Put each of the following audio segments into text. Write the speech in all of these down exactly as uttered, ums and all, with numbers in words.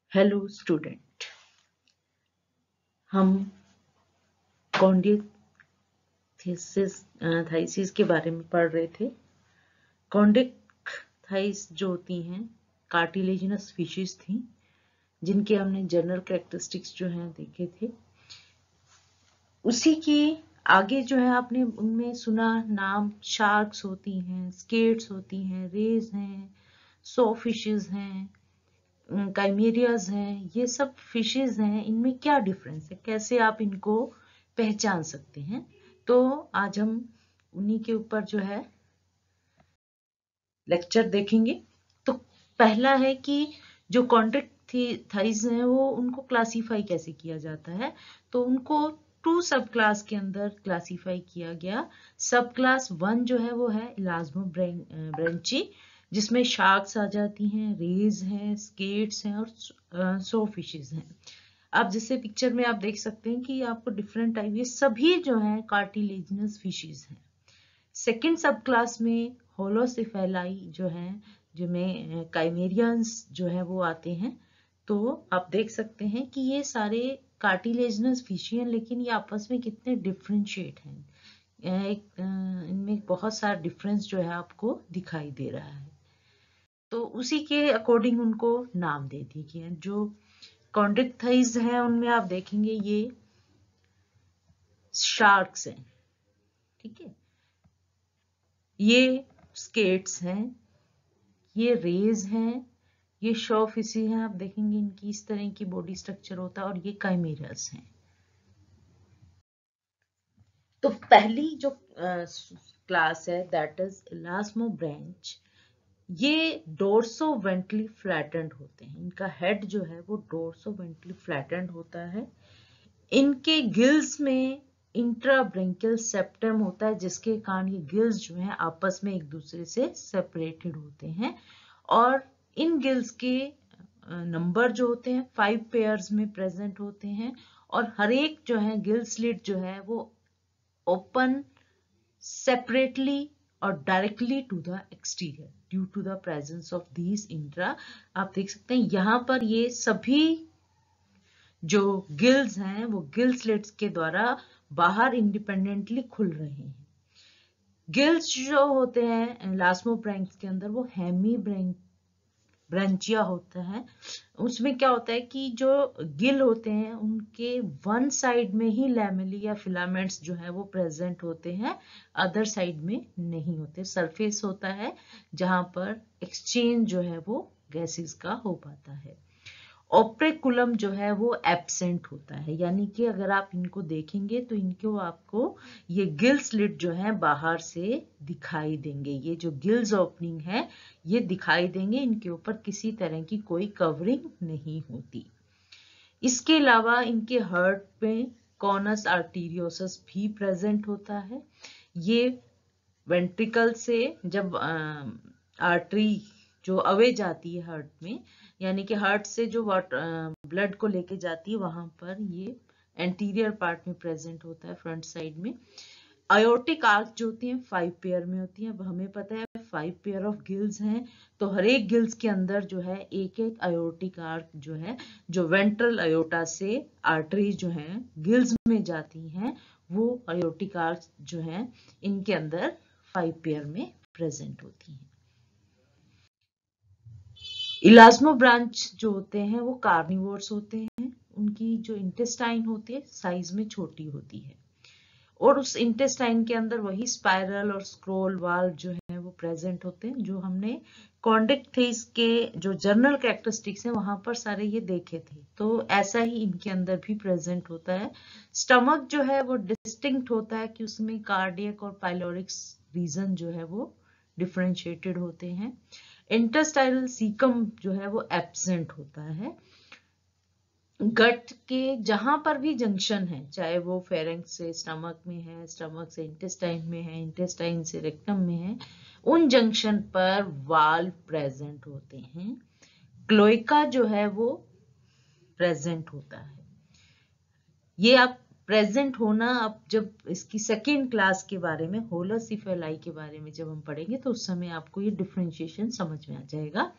Hello student, हम कॉन्डिक्थिसिस के बारे में पढ़ रहे थे। कॉन्डिक्थाइस जो होती हैं कार्टिलेजिनस फिशेस थी, जिनके हमने जनरल कैरेक्टरिस्टिक्स जो हैं देखे थे। उसी की आगे जो है आपने उनमें सुना नाम, शार्क्स होती हैं, स्केट्स होती हैं, रेज हैं, सॉ फिशेस हैं, काइमेरियाज हैं। ये सब फिशेज हैं, इनमें क्या डिफरेंस है, कैसे आप इनको पहचान सकते हैं। तो आज हम उन्हीं के ऊपर जो है लेक्चर देखेंगे। तो पहला है कि जो कॉन्ट्रैक्टाइज हैं वो उनको क्लासीफाई कैसे किया जाता है। तो उनको टू सब क्लास के अंदर क्लासीफाई किया गया। सब क्लास वन जो है वो है इलास्मोब्रेंची, जिसमें शार्क्स आ जाती हैं, रेज हैं, स्केट्स हैं और सो फिशेज हैं। आप जैसे पिक्चर में आप देख सकते हैं कि आपको डिफरेंट टाइप, ये सभी जो है कार्टिलेजिनस फिशेज हैं। सेकेंड सब क्लास में होलोसिफेलाई जो है, जिनमें काइमेरियंस जो है वो आते हैं। तो आप देख सकते हैं कि ये सारे कार्टिलेजिनस फिश हैं, लेकिन ये आपस में कितने डिफरेंशिएट हैं। एक इनमें बहुत सारा डिफरेंस जो है आपको दिखाई दे रहा है। तो उसी के अकॉर्डिंग उनको नाम दे दिए गए। जो कॉन्ड्रिक्थाइज हैं उनमें आप देखेंगे ये शार्क्स हैं, ठीक है, ये स्केट्स हैं, ये रेज हैं, ये शॉ फिशी हैं। आप देखेंगे इनकी इस तरह की बॉडी स्ट्रक्चर होता है, और ये काइमेरस हैं। तो पहली जो क्लास है दैट इज इलास्मोब्रेंच। ये डोर्सो वेंट्रली फ्लैटेंड होते हैं। इनका हेड जो है वो डोर्सो वेंट्रली फ्लैटेंड होता है। इनके गिल्स में इंट्राब्रेंकियल सेप्टम होता है, जिसके कारण ये गिल्स जो हैं आपस में एक दूसरे से सेपरेटेड होते हैं। और इन गिल्स के नंबर जो होते हैं फाइव पेयर्स में प्रेजेंट होते हैं। और हर एक जो है गिल स्लिट जो है वो ओपन सेपरेटली और directly to the exterior due to the presence of these intra. आप देख सकते हैं यहाँ पर ये सभी जो गिल्स हैं वो गिल स्लिट्स के द्वारा बाहर इंडिपेंडेंटली खुल रहे हैं। गिल्स जो होते हैं इलास्मोब्रेंच के अंदर वो हेमी ब्रेंचिया होता है। उसमें क्या होता है कि जो गिल होते हैं उनके वन साइड में ही लैमेली या फिलामेंट्स जो है वो प्रेजेंट होते हैं, अदर साइड में नहीं होते। सरफेस होता है जहां पर एक्सचेंज जो है वो गैसेस का हो पाता है। ओप्रेकुलम जो है वो एब्सेंट होता है, यानी कि अगर आप इनको देखेंगे तो इनको आपको ये गिल स्लिट जो है बाहर से दिखाई देंगे। ये जो गिल्स ओपनिंग है ये दिखाई देंगे, इनके ऊपर किसी तरह की कोई कवरिंग नहीं होती। इसके अलावा इनके हार्ट में कॉनस आर्टीरियोसस भी प्रेजेंट होता है। ये वेंट्रिकल से जब आर्टरी जो अवे जाती है हार्ट में, यानी कि हार्ट से जो वाटर ब्लड को लेके जाती है, वहां पर ये एंटीरियर पार्ट में प्रेजेंट होता है, फ्रंट साइड में। आयोटिक आर्क जो होती है फाइव पेयर में होती है। अब हमें पता है फाइव पेयर ऑफ गिल्स हैं, तो हर एक गिल्स के अंदर जो है एक एक आयोटिक आर्क जो है, जो वेंट्रल आयोटा से आर्टरीज जो है गिल्स में जाती हैं, वो आयोटिक आर्क जो है इनके अंदर फाइव पेयर में प्रेजेंट होती हैं। इलास्मोब्रांच जो होते हैं वो कार्निवोर्स होते हैं। उनकी जो इंटेस्टाइन होती है साइज में छोटी होती है, और उस इंटेस्टाइन के अंदर वही स्पाइरल और स्क्रोल वाल्व जो है वो प्रेजेंट होते हैं, जो हमने कॉन्डिक्थिस के जो जर्नल कैरेक्टरिस्टिक्स हैं वहां पर सारे ये देखे थे। तो ऐसा ही इनके अंदर भी प्रेजेंट होता है। स्टमक जो है वो डिस्टिंक्ट होता है कि उसमें कार्डियक और पाइलोरिक रीजन जो है वो डिफरेंशिएटेड होते हैं। इंटेस्टाइनल सीकम जो है वो एब्सेंट होता है। गट के जहां पर भी जंक्शन है, चाहे वो फेरेंक्स से स्टमक में है, स्टमक से इंटेस्टाइन में है, इंटेस्टाइन से रेक्टम में है, उन जंक्शन पर वाल्व प्रेजेंट होते हैं। क्लोइका जो है वो प्रेजेंट होता है। ये आप प्रेजेंट होना, अब जब इसकी सेकेंड क्लास के बारे में होलोसिफेलाई के बारे में जब हम पढ़ेंगे तो उस समय आपको ये डिफरेंशिएशन समझ में आ जाएगा।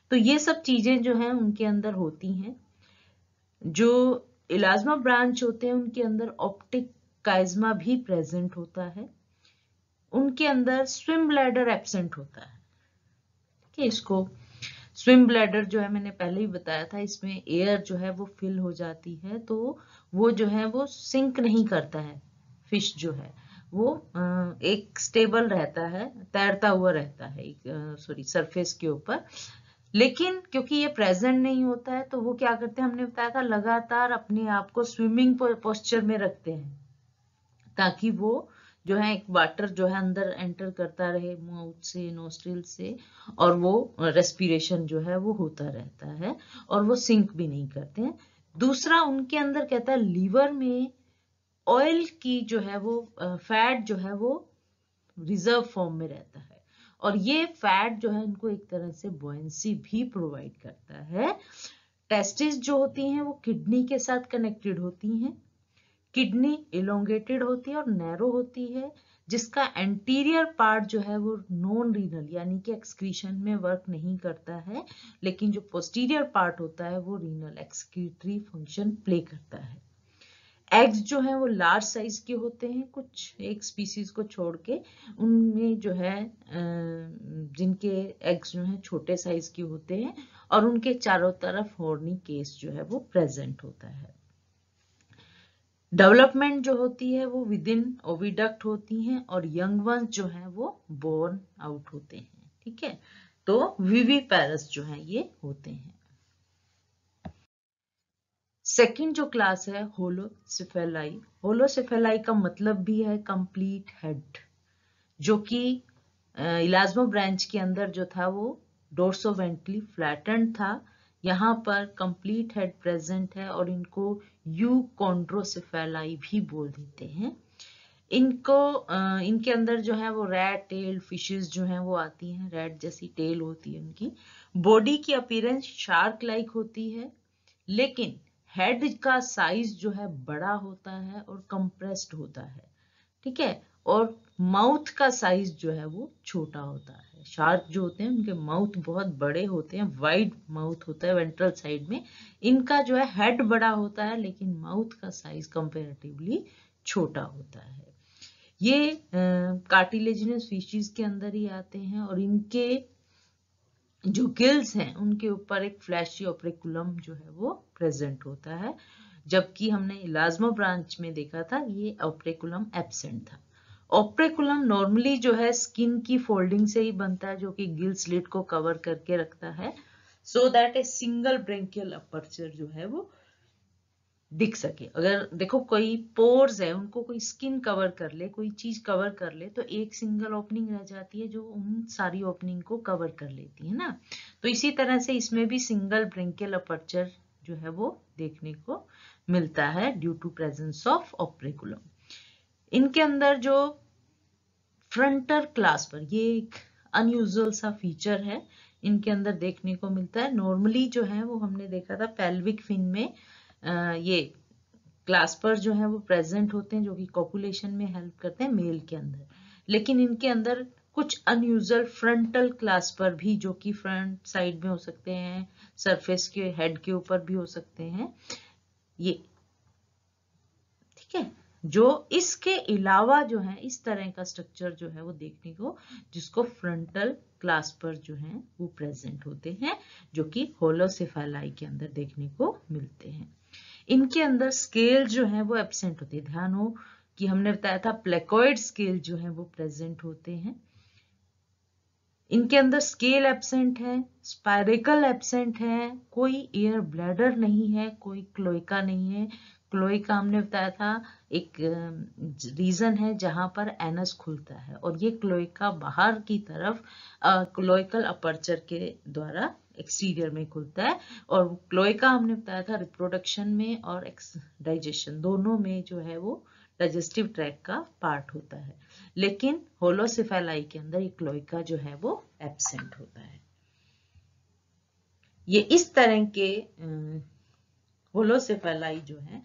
तो ये सब चीजें जो हैं उनके अंदर होती हैं। जो इलाज्मा ब्रांच होते हैं उनके अंदर ऑप्टिक काइज्मा भी प्रेजेंट होता है। उनके अंदर स्विम ब्लैडर एब्सेंट होता है। ठीक है, इसको स्विम ब्लैडर जो है मैंने पहले ही बताया था, इसमें एयर जो है वो फिल हो जाती है, तो वो जो है वो सिंक नहीं करता है। फिश जो है वो एक स्टेबल रहता है, तैरता हुआ रहता है सॉरी सरफेस के ऊपर। लेकिन क्योंकि ये प्रेजेंट नहीं होता है तो वो क्या करते हैं, हमने बताया था, लगातार अपने आप को स्विमिंग पोस्चर में रखते हैं ताकि वो जो है एक वाटर जो है अंदर एंटर करता रहे माउथ से, नोस्ट्रिल से, और वो रेस्पिरेशन जो है वो होता रहता है और वो सिंक भी नहीं करते हैं। दूसरा, उनके अंदर कहता है लीवर में ऑयल की जो है वो फैट जो है वो रिजर्व फॉर्म में रहता है, और ये फैट जो है इनको एक तरह से बॉयंसी भी प्रोवाइड करता है। टेस्टिस जो होती हैं वो किडनी के साथ कनेक्टेड होती हैं। किडनी इलोंगेटेड होती है और नैरो होती है, जिसका एंटीरियर पार्ट जो है वो नॉन रीनल यानी कि एक्सक्रीशन में वर्क नहीं करता है, लेकिन जो पोस्टीरियर पार्ट होता है वो रीनल एक्सक्रीटरी फंक्शन प्ले करता है। एग्स जो है वो लार्ज साइज के होते हैं, कुछ एक स्पीसीज को छोड़ के उनमें जो है जिनके एग्स जो है छोटे साइज के होते हैं और उनके चारों तरफ हॉर्नी केस जो है वो प्रेजेंट होता है। डेवलपमेंट जो होती है वो विद इन ओविडक्ट होती हैं और यंग वंस जो है वो बोर्न आउट होते हैं। ठीक है, तो विविपेरस जो है ये होते हैं। सेकंड जो क्लास है होलोसिफेलाई। होलोसिफेलाई का मतलब भी है कंप्लीट हेड, जो कि इलाज्मा ब्रांच के अंदर जो था वो डोर्सोवेंट्रली फ्लैटेंड था। यहाँ पर कंप्लीट हेड प्रेजेंट है और इनको यूकोंड्रोसिफेलाई भी बोल देते हैं। इनको इनके अंदर जो है वो रैट टेल फिशेस जो हैं वो आती हैं, रैट जैसी टेल होती है उनकी। बॉडी की अपीयरेंस शार्क लाइक होती है, लेकिन हेड का साइज जो है बड़ा होता है और कंप्रेस्ड होता है। ठीक है, और माउथ का साइज जो है वो छोटा होता है। शार्क जो होते हैं उनके माउथ बहुत बड़े होते हैं, वाइड माउथ होता है वेंट्रल साइड में। इनका जो है हेड बड़ा होता है लेकिन माउथ का साइज कंपैरेटिवली छोटा होता है। ये कार्टिलेजिनस स्पीशीज के अंदर ही आते हैं और इनके जो गिल्स हैं उनके ऊपर एक फ्लैशी ओप्रेकुलम जो है वो प्रेजेंट होता है, जबकि हमने इलाज्मा ब्रांच में देखा था ये ओप्रेकुलम एब्सेंट था। ओप्रेकुलम नॉर्मली जो है स्किन की फोल्डिंग से ही बनता है, जो कि गिल स्लिट को कवर करके रखता है, so that a single branchial aperture जो है वो दिख सके। अगर देखो कोई पोर्स है उनको कोई स्किन कवर कर ले, कोई चीज कवर कर ले, तो एक सिंगल ओपनिंग रह जाती है जो उन सारी ओपनिंग को कवर कर लेती है ना। तो इसी तरह से इसमें भी सिंगल ब्रेंकियल अपर्चर जो है वो देखने को मिलता है due to presence of operculum. इनके अंदर जो फ्रंटर क्लास पर, ये एक अनयूजुअल सा फीचर है, इनके अंदर देखने को मिलता है। नॉर्मली जो है वो हमने देखा था पेल्विक फिन में आ, ये क्लास पर जो है वो प्रेजेंट होते हैं, जो कि कॉपुलेशन में हेल्प करते हैं मेल के अंदर, लेकिन इनके अंदर कुछ अनयूजुअल फ्रंटल क्लास पर भी, जो कि फ्रंट साइड में हो सकते हैं, सरफेस के हेड के ऊपर भी हो सकते हैं ये। ठीक है, जो इसके अलावा जो है इस तरह का स्ट्रक्चर जो है वो देखने को, जिसको फ्रंटल क्लास पर जो है वो प्रेजेंट होते हैं, जो कि होलोसिफेलाई के अंदर देखने को मिलते हैं। इनके अंदर स्केल जो है वो एब्सेंट होते हैं। ध्यान हो कि हमने बताया था प्लेकोइड स्केल जो है वो प्रेजेंट होते हैं। इनके अंदर स्केल एब्सेंट है, स्पाइरेकल एब्सेंट है, कोई एयर ब्लैडर नहीं है, कोई क्लोइका नहीं है। क्लोइका हमने बताया था एक रीजन है जहां पर एनस खुलता है, और ये क्लोइका बाहर की तरफ क्लोइकल अपर्चर के द्वारा एक्सटीरियर में खुलता है, और क्लोइका हमने बताया था रिप्रोडक्शन में और डाइजेशन दोनों में जो है वो डाइजेस्टिव ट्रैक का पार्ट होता है, लेकिन होलोसिफेलाई के अंदर ये क्लोइका जो है वो एब्सेंट होता है। ये इस तरह के होलोसिफेलाई जो है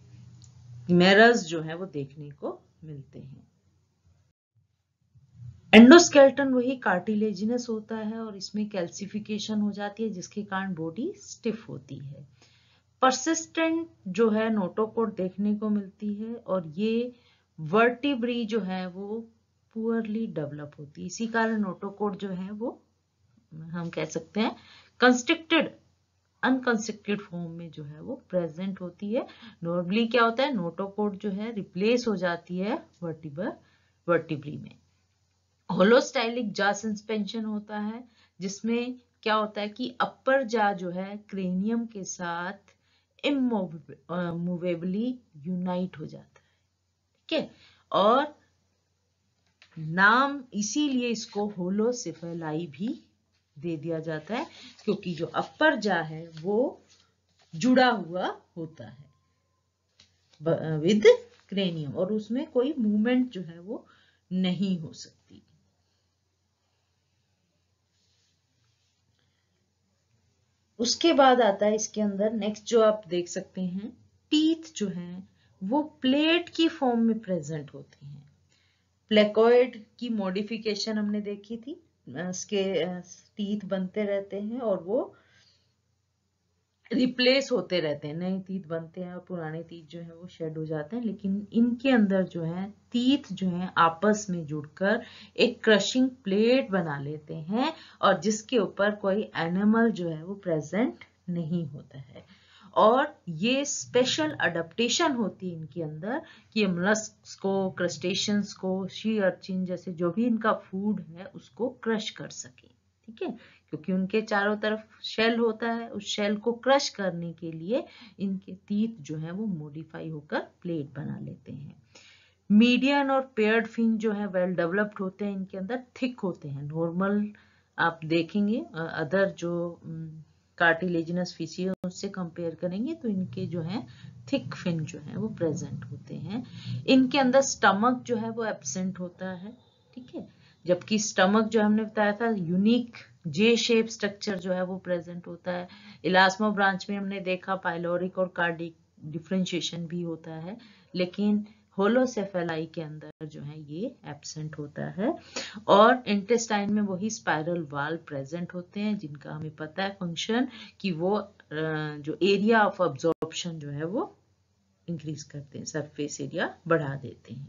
मिरर्स जो है वो देखने को मिलते हैं। एंडोस्केलेटन वही कार्टिलेजिनस होता है और इसमें कैल्सिफिकेशन हो जाती है जिसके कारण बॉडी स्टिफ होती है। परसिस्टेंट जो है नोटोकॉर्ड देखने को मिलती है और ये वर्टिब्री जो है वो पुअरली डेवलप होती है, इसी कारण नोटोकॉर्ड जो है वो हम कह सकते हैं कंस्ट्रिक्टेड अनकंस्ट्रिक्टेड फॉर्म में जो है वो प्रेजेंट होती है। नॉर्मली क्या होता है, नोटोकॉर्ड जो है रिप्लेस हो जाती है वर्टिबर वर्टिब्री में। होलोस्टाइलिक जा सस्पेंशन होता है जिसमें क्या होता है कि अपर जा जो है क्रेनियम के साथ इमूवेबली यूनाइट हो जाता है, ठीक है, और नाम इसीलिए इसको होलोसेफेलाई भी दे दिया जाता है क्योंकि जो अपर जा है वो जुड़ा हुआ होता है विद क्रेनियम और उसमें कोई मूवमेंट जो है वो नहीं हो सकती। उसके बाद आता है इसके अंदर नेक्स्ट जो आप देख सकते हैं, टीथ जो हैं वो प्लेट की फॉर्म में प्रेजेंट होती हैं। प्लेकोइड की मॉडिफिकेशन हमने देखी थी, इसके टीथ बनते रहते हैं और वो रिप्लेस होते रहते हैं, नए टीथ बनते हैं और पुराने टीथ जो है वो शेड हो जाते हैं, लेकिन इनके अंदर जो है टीथ जो है आपस में जुड़कर एक क्रशिंग प्लेट बना लेते हैं और जिसके ऊपर कोई एनिमल जो है वो प्रेजेंट नहीं होता है। और ये स्पेशल अडेप्टेशन होती है इनके अंदर कि ये मोलस्क को, क्रस्टेशियंस को, शी अर्चिन जैसे जो भी इनका फूड है उसको क्रश कर सके, ठीक है, क्योंकि उनके चारों तरफ शेल होता है, उस शेल को क्रश करने के लिए इनके टीथ जो है वो मॉडिफाई होकर प्लेट बना लेते हैं। मीडियन और पेयर्ड फिन जो है वेल डेवलप्ड होते हैं, इनके अंदर थिक होते हैं। नॉर्मल आप देखेंगे अदर जो कार्टिलेजिनस फिशी उससे कंपेयर करेंगे तो इनके जो है थिक फिन जो है वो प्रेजेंट होते हैं। इनके अंदर स्टमक जो है वो एब्सेंट होता है, ठीक है, जबकि स्टमक जो हमने बताया था यूनिक जे शेप स्ट्रक्चर जो है वो प्रेजेंट होता है। इलास्मो ब्रांच में हमने देखा पाइलोरिक और कार्डिक डिफरेंशिएशन भी होता है, लेकिन होलोसेफेलाई के अंदर जो है ये एब्सेंट होता है। और इंटेस्टाइन में वही स्पाइरल वाल प्रेजेंट होते हैं जिनका हमें पता है फंक्शन कि वो जो एरिया ऑफ अब्जॉर्प्शन जो है वो इंक्रीज करते हैं, सरफेस एरिया बढ़ा देते हैं।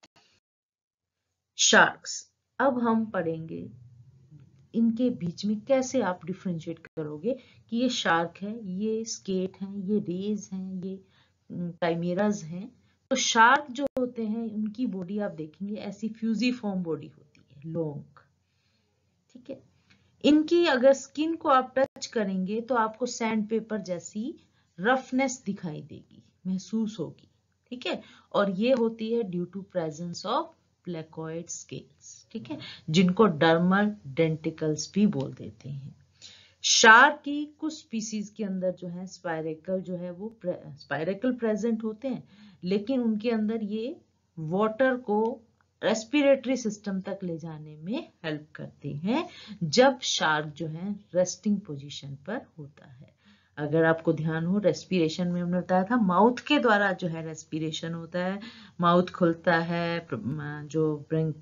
शार्क्स, अब हम पढ़ेंगे इनके बीच में कैसे आप डिफरेंशिएट करोगे कि ये शार्क है, ये स्केट है, ये रेज हैं, ये काइमेराज हैं। तो शार्क जो होते हैं उनकी बॉडी आप देखेंगे ऐसी फ्यूजीफॉर्म बॉडी होती है, लॉन्ग, ठीक है। इनकी अगर स्किन को आप टच करेंगे तो आपको सैंड पेपर जैसी रफनेस दिखाई देगी, महसूस होगी, ठीक है, और ये होती है due to presence of placoid scales, ठीक है, जिनको डर्मल डेंटिकल्स भी बोल देते हैं। शार्क की कुछ स्पीसीज के अंदर जो है स्पाइरेकल जो है वो प्रे, स्पाइरेकल प्रेजेंट होते हैं, लेकिन उनके अंदर ये वाटर को रेस्पिरेटरी सिस्टम तक ले जाने में हेल्प करते हैं जब शार्क जो है रेस्टिंग पोजीशन पर होता है। अगर आपको ध्यान हो, रेस्पिरेशन में हमने बताया था माउथ के द्वारा जो है रेस्पिरेशन होता है, माउथ खुलता है, जो ब्रिंक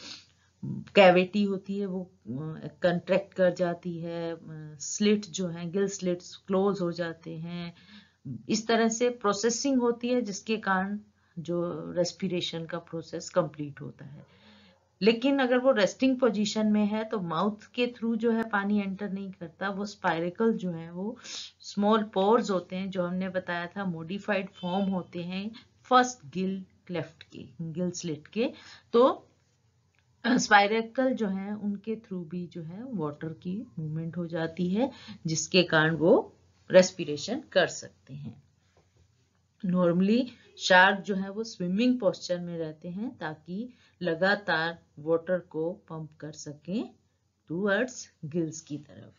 कैविटी होती है वो कंट्रैक्ट कर जाती है, स्लिट जो है गिल स्लिट्स क्लोज हो जाते हैं, इस तरह से प्रोसेसिंग होती है जिसके कारण जो रेस्पिरेशन का प्रोसेस कंप्लीट होता है। लेकिन अगर वो रेस्टिंग पोजीशन में है तो माउथ के थ्रू जो है पानी एंटर नहीं करता, वो स्पाइरेकल जो है वो स्मॉल पोर्स होते हैं जो हमने बताया था मॉडिफाइड फॉर्म होते हैं फर्स्ट गिल क्लेफ्ट के, गिल स्लिट के। तो स्पाइरेकल जो है उनके थ्रू भी जो है वाटर की मूवमेंट हो जाती है जिसके कारण वो रेस्पिरेशन कर सकते हैं। नॉर्मली शार्क जो है वो स्विमिंग पोस्चर में रहते हैं ताकि लगातार वाटर को पंप कर सकें टूवर्ड्स गिल्स की तरफ।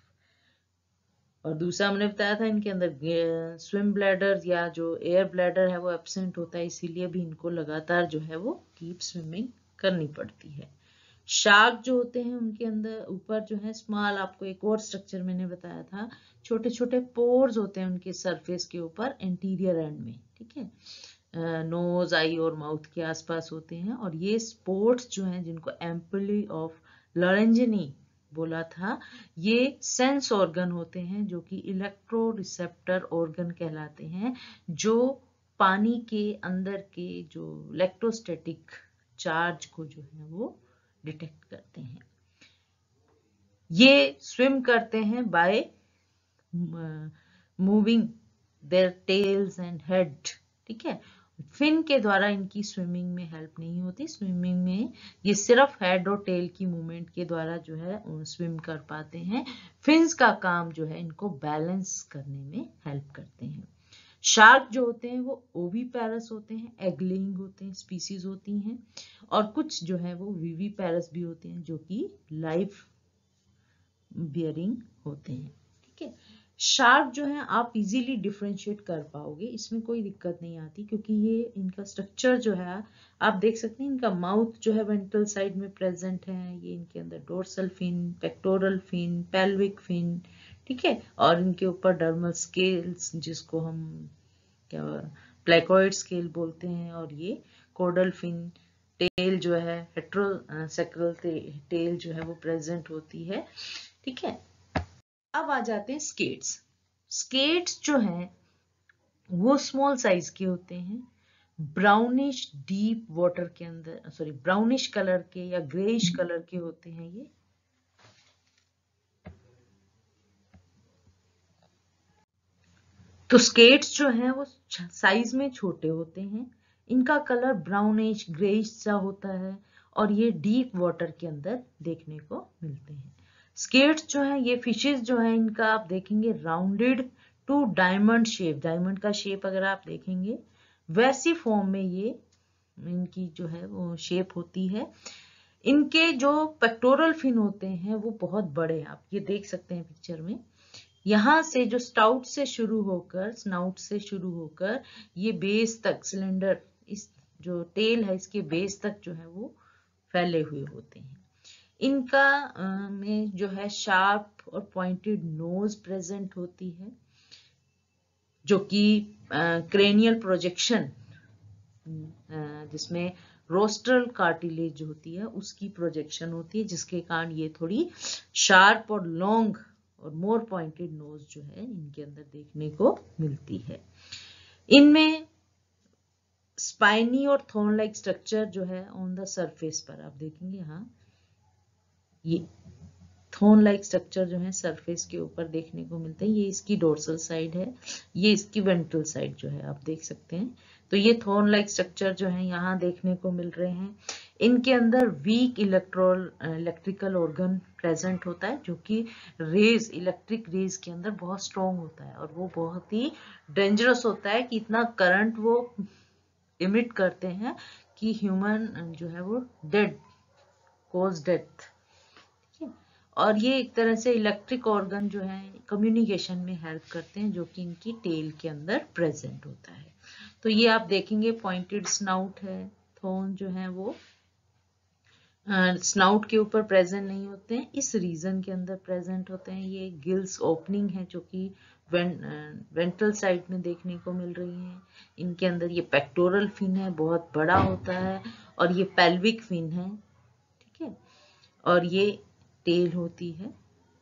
और दूसरा हमने बताया था इनके अंदर स्विम ब्लैडर या जो एयर ब्लैडर है वो एब्सेंट होता है, इसीलिए भी इनको लगातार जो है वो कीप स्विमिंग करनी पड़ती है। शार्क जो होते हैं उनके अंदर ऊपर जो है स्मॉल, आपको एक और स्ट्रक्चर मैंने बताया था, छोटे छोटे पोर्स होते हैं उनके सरफेस के ऊपर एंटीरियर एंड में, ठीक है, नोज, आई और माउथ के आसपास होते हैं। और ये स्पोर्ट्स जो हैं जिनको एम्पली ऑफ लॉरेंजिनी बोला था, ये सेंस ऑर्गन होते हैं जो कि इलेक्ट्रो रिसेप्टर ऑर्गन कहलाते हैं, जो पानी के अंदर के जो इलेक्ट्रोस्टैटिक चार्ज को जो है वो डिटेक्ट करते हैं। ये स्विम करते हैं by moving their tails and head, ठीक है। फिन के द्वारा इनकी स्विमिंग में हेल्प नहीं होती। स्विमिंग में ये सिर्फ हेड और टेल की मूवमेंट के द्वारा जो है स्विम कर पाते हैं। फिन्स का काम जो है इनको बैलेंस करने में हेल्प करते हैं। शार्क जो होते हैं वो ओवीपैरस होते हैं, एग लेइंग होते हैं, स्पीसीज होती हैं। और कुछ जो है वो विवीपैरस भी होते हैं जो कि लाइफ बियरिंग होते हैं, ठीक है। शार्क जो है आप इजीली डिफरेंशिएट कर पाओगे, इसमें कोई दिक्कत नहीं आती, क्योंकि ये इनका स्ट्रक्चर जो है आप देख सकते हैं। इनका माउथ जो है वेंट्रल साइड में प्रेजेंट है, ये इनके अंदर dorsal fin, pectoral fin, pelvic fin, ठीक है। और इनके ऊपर डर्मल स्केल्स जिसको हम क्या प्लेकोइड स्केल बोलते हैं, और ये कोडल फिन। टेल जो है हेट्रोसेक्रल टेल जो है वो प्रेजेंट होती है, ठीक है। अब आ जाते हैं स्केट्स। स्केट्स जो हैं वो स्मॉल साइज के होते हैं, ब्राउनिश डीप वाटर के अंदर, सॉरी ब्राउनिश कलर के या ग्रेइश कलर के होते हैं ये। तो स्केट्स जो हैं वो साइज में छोटे होते हैं, इनका कलर ब्राउनिश ग्रेइश सा होता है, और ये डीप वाटर के अंदर देखने को मिलते हैं। स्केट्स जो है ये फिशेस जो है इनका आप देखेंगे rounded to diamond shape, diamond का शेप अगर आप देखेंगे वैसी फॉर्म में ये इनकी जो है वो शेप होती है। इनके जो पेक्टोरल फिन होते हैं वो बहुत बड़े, आप ये देख सकते हैं पिक्चर में। यहां से जो स्टाउट से शुरू होकर स्नाउट से शुरू होकर ये बेस तक, सिलेंडर इस जो टेल है इसके बेस तक जो है वो फैले हुए होते हैं। इनका आ, में जो है शार्प और पॉइंटेड नोज प्रेजेंट होती है, जो कि क्रेनियल प्रोजेक्शन जिसमें रोस्ट्रल कार्टिलेज होती है उसकी प्रोजेक्शन होती है, जिसके कारण ये थोड़ी शार्प और लॉन्ग और मोर पॉइंटेड नोज जो है इनके अंदर देखने को मिलती है। इनमें स्पाइनी और थॉर्न लाइक स्ट्रक्चर जो है ऑन द सरफेस पर आप देखेंगे, हाँ ये थॉर्न लाइक स्ट्रक्चर जो है सरफेस के ऊपर देखने को मिलते हैं। ये इसकी डोर्सल साइड है, ये इसकी वेंट्रल साइड जो है आप देख सकते हैं। तो ये थॉर्न लाइक स्ट्रक्चर जो है यहाँ देखने को मिल रहे हैं। इनके अंदर weak electrol electrical organ present होता है, जो कि रेज इलेक्ट्रिक रेज के अंदर बहुत स्ट्रॉन्ग होता है, और वो बहुत ही डेंजरस होता है कि इतना करंट वो इमिट करते हैं कि ह्यूमन जो है वो डेड कोज डेथ। और ये एक तरह से इलेक्ट्रिक ऑर्गन जो है कम्युनिकेशन में हेल्प करते हैं, जो कि इनकी टेल के अंदर प्रेजेंट होता है। तो ये आप देखेंगे पॉइंटेड स्नाउट है, थॉर्न जो है वो स्नाउट के ऊपर प्रेजेंट नहीं होते हैं, इस रीजन के अंदर प्रेजेंट होते हैं। ये गिल्स ओपनिंग है जो कि वेंट्रल साइड में देखने को मिल रही है। इनके अंदर ये पेक्टोरल फिन है, बहुत बड़ा होता है, और ये पेल्विक फिन है, ठीक है। और ये टेल होती है।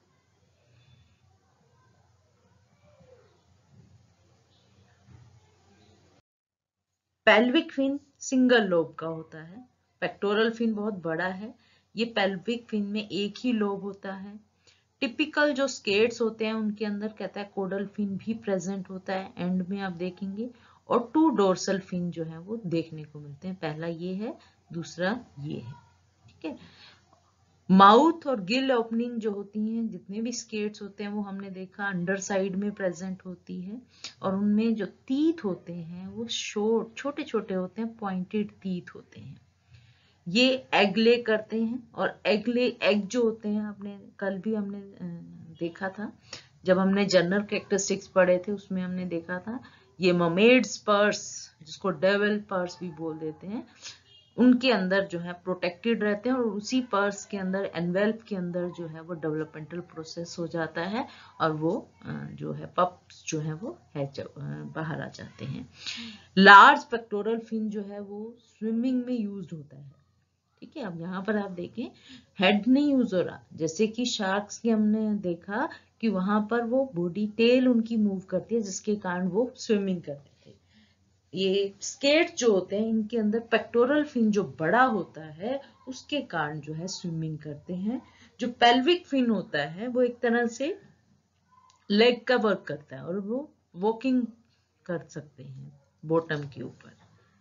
पेल्विक फिन सिंगल लोब का होता है, पेक्टोरल फिन बहुत बड़ा है, ये पेल्विक फिन में एक ही लोब होता है। टिपिकल जो स्केट्स होते हैं उनके अंदर कहता है कोडल फिन भी प्रेजेंट होता है, एंड में आप देखेंगे, और टू डोर्सल फिन जो है वो देखने को मिलते हैं। पहला ये है, दूसरा ये है, ठीक है। माउथ और गिल ओपनिंग जो होती हैं, जितने भी स्केट्स होते हैं वो हमने देखा अंडर साइड में प्रेजेंट होती है, और उनमें जो टीथ होते हैं वो शॉर्ट छोटे छोटे होते हैं, पॉइंटेड टीथ होते हैं। ये एग ले करते हैं, और एग ले एग जो होते हैं आपने कल भी हमने देखा था जब हमने जनरल कैरेक्टरिस्टिक्स पढ़े थे, उसमें हमने देखा था ये ममेड्स पर्स, जिसको डेविल पर्स भी बोल देते हैं, उनके अंदर जो है प्रोटेक्टेड रहते हैं और उसी पर्स के अंदर, एनवेल्प के अंदर जो है वो डेवलपमेंटल प्रोसेस हो जाता है और वो जो है पप्स जो है वो हैच बाहर आ जाते हैं। लार्ज पेक्टोरल फिन जो है वो स्विमिंग में यूज होता है। ठीक है, अब यहाँ पर आप देखें हेड नहीं यूज हो रहा, जैसे कि शार्क्स की हमने देखा कि वहां पर वो बॉडी टेल उनकी मूव करती है जिसके कारण वो स्विमिंग करते थे। ये स्केट जो होते हैं इनके अंदर पेक्टोरल फिन जो बड़ा होता है उसके कारण जो है स्विमिंग करते हैं। जो पेल्विक फिन होता है वो एक तरह से लेग का वर्क करता है और वो वॉकिंग कर सकते हैं बॉटम के ऊपर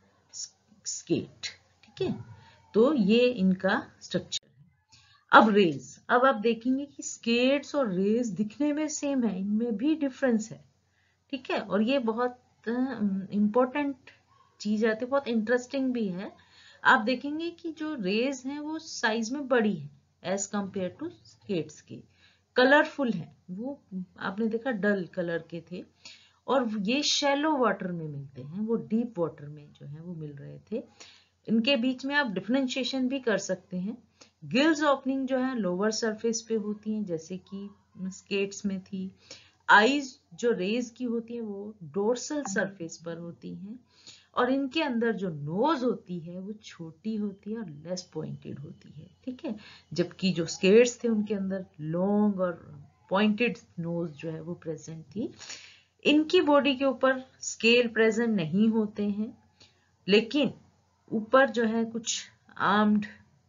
स्केट। ठीक है, तो ये इनका स्ट्रक्चर है। अब रेज, अब आप देखेंगे कि स्केट्स और रेज दिखने में सेम है, इनमें भी डिफरेंस है। ठीक है, और ये बहुत इंपॉर्टेंट चीज आती है, बहुत इंटरेस्टिंग भी है। आप देखेंगे कि जो रेज हैं वो साइज में बड़ी है एज कंपेयर टू स्केट्स के, कलरफुल है, वो आपने देखा डल कलर के थे, और ये शैलो वाटर में मिलते हैं, वो डीप वाटर में जो है वो मिल रहे थे। इनके बीच में आप डिफरेंशिएशन भी कर सकते हैं। गिल्स ओपनिंग जो है लोअर सरफेस पे होती हैं जैसे कि स्केट्स में थी। आईज जो रेज की होती है वो डोर्सल सरफेस पर होती हैं, और इनके अंदर जो नोज होती है वो छोटी होती है और लेस पॉइंटेड होती है। ठीक है, जबकि जो स्केट्स थे उनके अंदर लॉन्ग और पॉइंटेड नोज जो है वो प्रेजेंट थी। इनकी बॉडी के ऊपर स्केल प्रेजेंट नहीं होते हैं, लेकिन ऊपर जो है कुछ आर्म्ड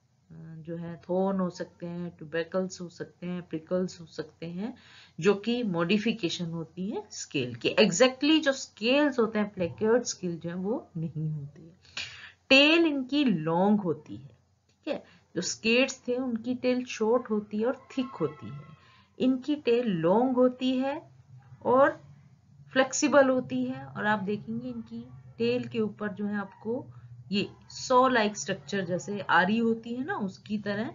जो है थोर्न हो सकते हैं, ट्यूबेकल्स हो सकते हैं, प्रिकल्स हो सकते हैं, जो कि मॉडिफिकेशन होती है स्केल की। एग्जैक्टली जो स्केल्स होते हैं प्लेक्योर्ड स्केल जो है वो नहीं होती है। टेल इनकी लॉन्ग होती है। ठीक है, जो स्केट्स थे उनकी टेल शॉर्ट होती है और थिक होती है, इनकी टेल लॉन्ग होती है और फ्लेक्सिबल होती है। और आप देखेंगे इनकी टेल के ऊपर जो है आपको ये सो लाइक स्ट्रक्चर जैसे आरी होती है ना उसकी तरह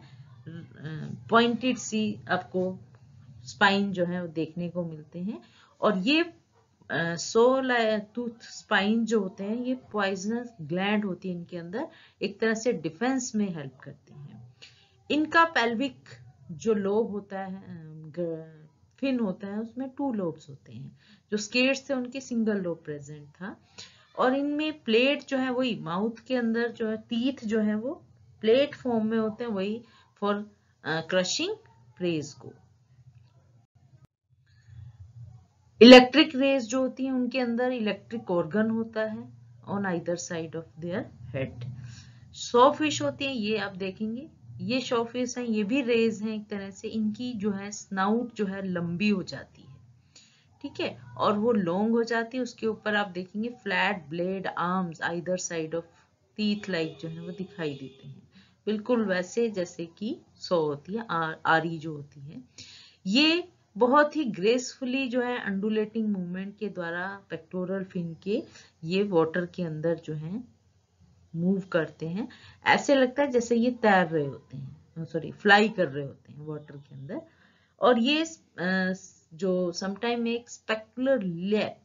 पॉइंटेड सी आपको स्पाइन जो है वो देखने को मिलते हैं। और ये सो टूथ स्पाइन जो होते हैं ये पॉइजनस ग्लैंड होती है इनके अंदर, एक तरह से डिफेंस में हेल्प करती हैं। इनका पेल्विक जो लोब होता है, फिन होता है, उसमें टू लोब्स होते हैं। जो स्केट्स थे उनके सिंगल लोब प्रेजेंट था, और इनमें प्लेट जो है वही माउथ के अंदर जो है टीथ जो है वो प्लेट फॉर्म में होते हैं, वही फॉर क्रशिंग प्रेज को। इलेक्ट्रिक रेज जो होती है उनके अंदर इलेक्ट्रिक ऑर्गन होता है on either side of their head. Sawfish होती है, ये आप देखेंगे ये शॉ फिश है, ये भी रेज हैं एक तरह से। इनकी जो है स्नाउट जो है लंबी हो जाती है, ठीक है, और वो लॉन्ग हो जाती है। उसके ऊपर आप देखेंगे flat blade arms either side of teeth like जो है वो दिखाई देते हैं, बिल्कुल वैसे जैसे कि सौ होती है, आ, आरी जो होती है। ये बहुत ही ग्रेसफुली जो है अंडुलेटिंग मूवमेंट के द्वारा पेक्टोरल फिन के ये वाटर के अंदर जो है मूव करते हैं। ऐसे लगता है जैसे ये तैर रहे होते हैं, सॉरी फ्लाई कर रहे होते हैं वाटर के अंदर। और ये जो समटाइम एक spectacular leap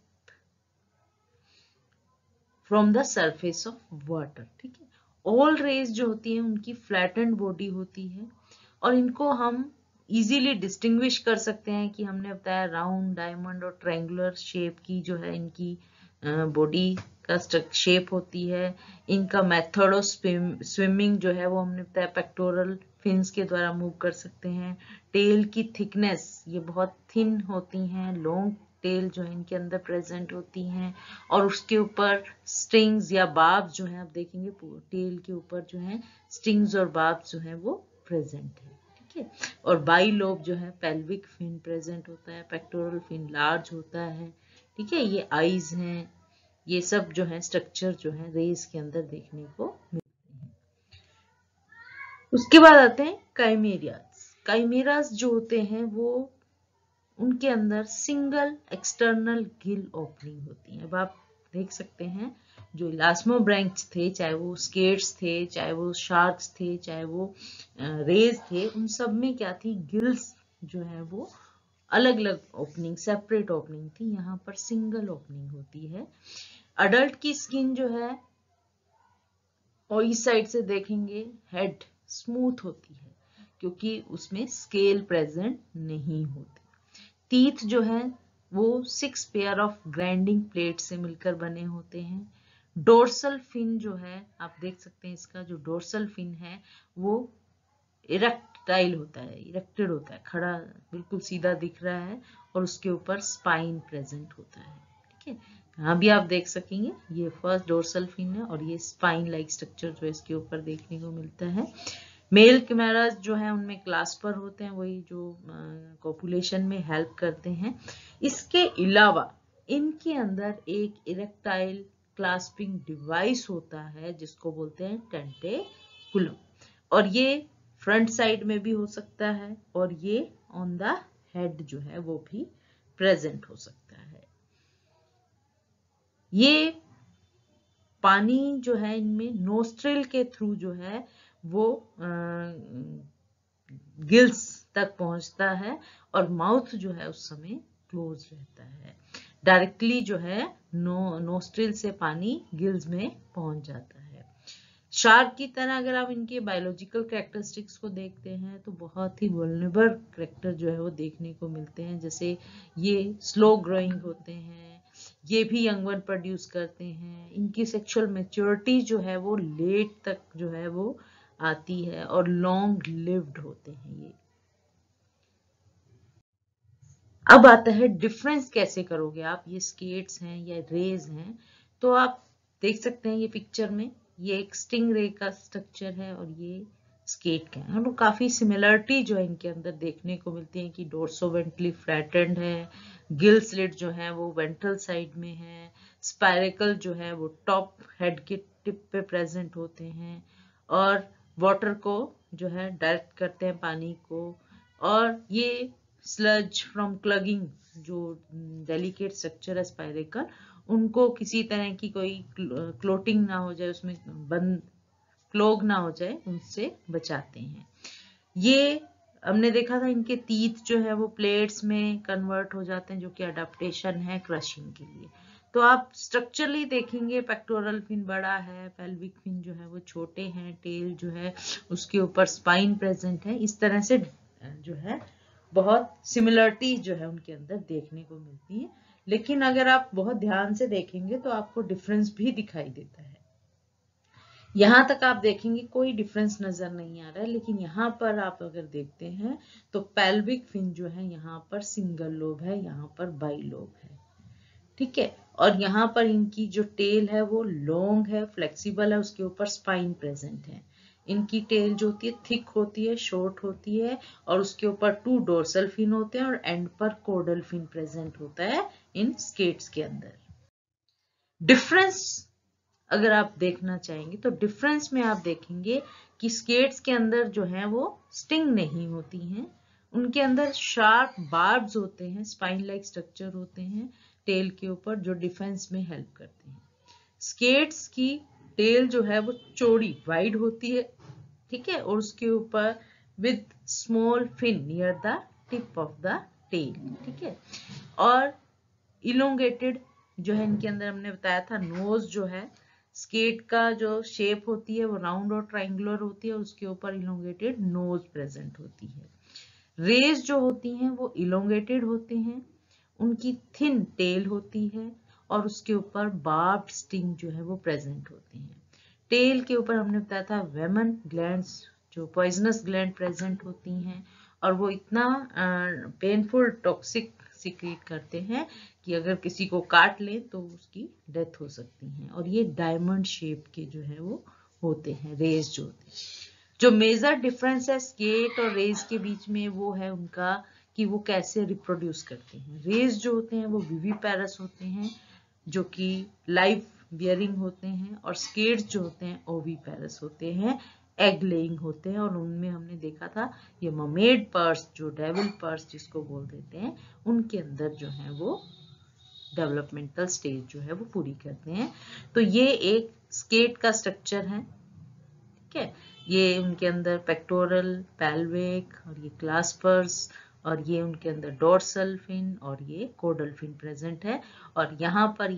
from the surface of water. ठीक है, ऑल रेज जो होती है उनकी फ्लैटेंड बॉडी होती है, और इनको हम इजीली डिस्टिंग्विश कर सकते हैं कि हमने बताया राउंड, डायमंड और ट्रायंगुलर शेप की जो है इनकी बॉडी का शेप होती है। इनका मेथड ऑफ स्विमिंग जो है वो हमने बताया पेक्टोरल फिन्स के द्वारा मूव कर सकते हैं। टेल की थिकनेस ये बहुत थिन होती हैं, लॉन्ग टेल जो है इनके अंदर प्रेजेंट होती हैं, और उसके ऊपर स्ट्रिंग्स या बाब्स जो है आप देखेंगे टेल के ऊपर जो है स्ट्रिंग्स और बाब्स जो है वो प्रेजेंट है। ठीक है, और बाई लोब जो है पेल्विक फिन प्रेजेंट होता है, पेक्टोरल फिन लार्ज होता है। ठीक है, ये आईज हैं, ये सब जो है स्ट्रक्चर जो है रेस के अंदर देखने को मिलते हैं। उसके बाद आते हैं काइमेरियाज। काइमेरास जो होते हैं वो उनके अंदर सिंगल एक्सटर्नल गिल ओपनिंग होती है। अब आप देख सकते हैं जो इलास्मोब्रैंच थे, चाहे वो स्केट्स थे, चाहे वो शार्क्स थे, चाहे वो रेज थे, उन सब में क्या थी, गिल्स जो है वो अलग अलग ओपनिंग, सेपरेट ओपनिंग थी। यहाँ पर सिंगल ओपनिंग होती है। अडल्ट की स्किन जो है और इस साइड से देखेंगे हेड स्मूथ होती है क्योंकि उसमें स्केल प्रेजेंट नहीं होती। टीथ जो है वो six pair of grinding plate से मिलकर बने होते हैं। डोर्सल फिन जो है आप देख सकते हैं, इसका जो डोर्सल फिन है वो इरेक्टाइल होता है, इरेक्टेड होता है, खड़ा बिल्कुल सीधा दिख रहा है और उसके ऊपर स्पाइन प्रेजेंट होता है। ठीक है, यहाँ भी आप देख सकेंगे ये फर्स्ट डोर्सल फिन है और ये स्पाइन लाइक स्ट्रक्चर जो इसके ऊपर देखने को मिलता है। मेल कैमरास जो है उनमें क्लास्पर होते हैं, वही जो कॉपुलेशन में हेल्प करते हैं। इसके अलावा इनके अंदर एक इरेक्टाइल क्लास्पिंग डिवाइस होता है जिसको बोलते हैं टेंटेकुलम, और ये फ्रंट साइड में भी हो सकता है और ये ऑन द हेड जो है वो भी प्रेजेंट हो सकता है। ये पानी जो है इनमें नोस्ट्रिल के थ्रू जो है वो गिल्स तक पहुंचता है और माउथ जो है उस समय क्लोज रहता है। डायरेक्टली जो है नो नोस्ट्रिल से पानी गिल्स में पहुंच जाता है। शार्क की तरह अगर आप इनके बायोलॉजिकल कैरेक्टरिस्टिक्स को देखते हैं तो बहुत ही वल्नरेबल कैरेक्टर जो है वो देखने को मिलते हैं, जैसे ये स्लो ग्रोइंग होते हैं, ये भी यंग वन प्रोड्यूस करते हैं, इनकी सेक्सुअल मैच्योरिटी जो है वो लेट तक जो है वो आती है और लॉन्ग लिव्ड होते हैं ये। अब आता है डिफरेंस कैसे करोगे आप, ये स्केट्स हैं या रेज हैं, तो आप देख सकते हैं ये पिक्चर में ये एक स्टिंग रे का स्ट्रक्चर है और ये स्केट का है। तो काफी सिमिलरिटी जो है इनके अंदर देखने को मिलती है कि डोर्सोवेंट्रली फ्लैटेंड है, गिल स्लिट जो है वो वेंट्रल साइड में है, स्पाइरेकल जो है वो टॉप हेड के टिप पे प्रेजेंट होते हैं और वाटर को जो है डायरेक्ट करते हैं पानी को, और ये स्लज फ्रॉम क्लगिंग जो डेलिकेट स्ट्रक्चर है स्पाइरेकल, उनको किसी तरह की कोई क्लोटिंग ना हो जाए, उसमें बंद क्लोग ना हो जाए, उनसे बचाते हैं। ये हमने देखा था इनके टीथ जो है वो प्लेट्स में कन्वर्ट हो जाते हैं जो कि अडेप्टेशन है क्रशिंग के लिए। तो आप स्ट्रक्चरली देखेंगे पेक्टोरल फिन बड़ा है, पेल्विक फिन जो है वो छोटे हैं, टेल जो है उसके ऊपर स्पाइन प्रेजेंट है, इस तरह से जो है बहुत सिमिलरिटी जो है उनके अंदर देखने को मिलती है। लेकिन अगर आप बहुत ध्यान से देखेंगे तो आपको डिफरेंस भी दिखाई देता है। यहां तक आप देखेंगे कोई डिफरेंस नजर नहीं आ रहा है, लेकिन यहाँ पर आप अगर देखते हैं तो पेल्विक फिन जो है यहाँ पर सिंगल लोब है, यहाँ पर बाई लोब है। ठीक है, और यहाँ पर इनकी जो टेल है वो लॉन्ग है, फ्लेक्सिबल है, उसके ऊपर स्पाइन प्रेजेंट है। इनकी टेल जो होती है थिक होती है, शॉर्ट होती है और उसके ऊपर टू डोर्सल फिन होते हैं और एंड पर कोडल फिन प्रेजेंट होता है इन स्केट्स के अंदर। डिफरेंस अगर आप देखना चाहेंगे तो डिफरेंस में आप देखेंगे कि स्केट्स के अंदर जो है वो स्टिंग नहीं होती हैं, उनके अंदर शार्प बार्ब्स होते हैं, स्पाइन लाइक स्ट्रक्चर होते हैं टेल के ऊपर जो डिफेंस में हेल्प करते हैं। स्केट्स की टेल जो है वो चौड़ी वाइड होती है, ठीक है, और उसके ऊपर with small fin near the tip of the tail, ठीक है, और इलोंगेटेड जो है इनके अंदर हमने बताया था नोज जो है स्केट का जो शेप होती है वो राउंड और ट्राइंगुलर होती है, उसके ऊपर इलोंगेटेड नोज प्रेजेंट होती है। रेज जो होती हैं वो इलोंगेटेड होते हैं, उनकी थिन टेल होती है और उसके ऊपर बार्ब्ड स्टिंग जो है वो प्रेजेंट होती है। टेल के ऊपर हमने बताया था वेमन ग्लैंड्स जो पॉइजनस ग्लैंड प्रेजेंट होती हैं और वो इतना पेनफुल टॉक्सिक सिक्रीट करते हैं कि अगर किसी को काट ले तो उसकी डेथ हो सकती है, और ये डायमंड शेप के जो है वो होते हैं रेज जो होते हैं। जो मेजर डिफरेंस है स्केट और रेज के बीच में वो है उनका कि वो कैसे रिप्रोड्यूस करते हैं। रेज जो होते हैं वो विविपेरस होते हैं जो कि लाइफ बियरिंग होते हैं, और स्केट्स जो होते हैं ओविपेरस होते हैं, एग लेइंग होते हैं, और उनमें हमने देखा था ये ममेड पर्स जो डेविल पर्स जिसको बोल देते हैं उनके अंदर जो है वो डेवलपमेंटल स्टेज जो है वो पूरी करते हैं। तो ये एक स्केट का स्ट्रक्चर है, ठीक है, ये उनके अंदर पेक्टोरल, पेल्विक और ये क्लास्पर्स और ये उनके अंदर डोर्सल फिन और ये कोडल फिन प्रेजेंट है, और यहाँ पर ये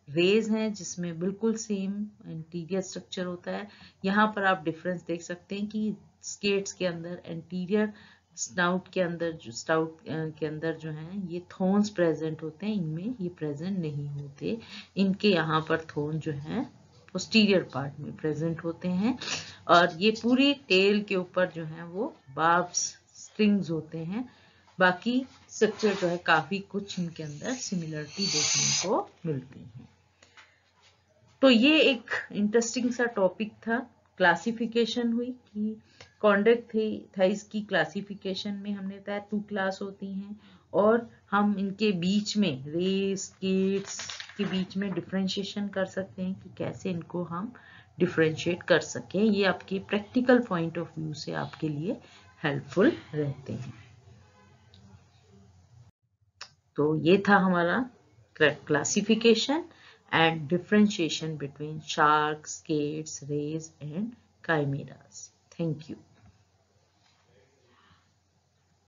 रेज हैं जिसमें बिल्कुल सेम एंटीरियर स्ट्रक्चर होता है। यहाँ पर आप डिफरेंस देख सकते हैं कि स्केट्स के अंदर एंटीरियर स्नाउट के अंदर जो स्टाउट के अंदर जो है ये थोन्स प्रेजेंट होते हैं, इनमें ये प्रेजेंट नहीं होते। इनके यहाँ पर थोन जो है पोस्टीरियर पार्ट में प्रेजेंट होते हैं और ये पूरी टेल के ऊपर जो है वो बार्ब्स स्ट्रिंग्स होते हैं। बाकी स्ट्रक्चर जो है काफी कुछ इनके अंदर सिमिलरिटी देखने को मिलती है। तो ये एक इंटरेस्टिंग सा टॉपिक था। क्लासिफिकेशन हुई कि कॉन्ड्रेक्टाइल्स की क्लासिफिकेशन में हमने बताया टू क्लास होती हैं और हम इनके बीच में रेस स्केट्स के बीच में डिफरेंशिएशन कर सकते हैं कि कैसे इनको हम डिफरेंशिएट कर सकें। ये आपके प्रैक्टिकल पॉइंट ऑफ व्यू से आपके लिए हेल्पफुल रहते हैं। तो ये था हमारा classification and differentiation between sharks, skates, rays and chimeras. Thank you.